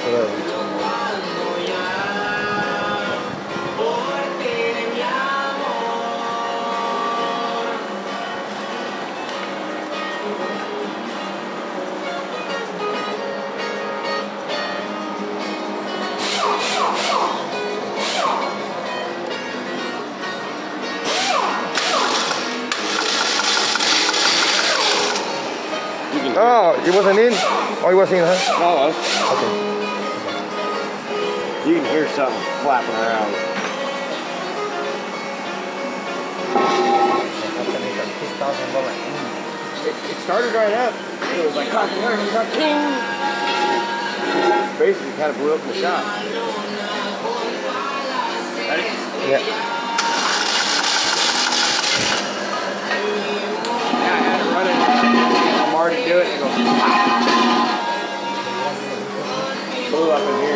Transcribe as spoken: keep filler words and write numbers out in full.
Whatever. Oh, it wasn't in? Oh, it was in, huh? No, it was. Okay. You can hear something flapping around. It, it started right up. It was like, king. Basically kind of blew up in the shop. Ready? Yeah. Yeah, I had to run it. I'm already doing it. It goes, blew up in here.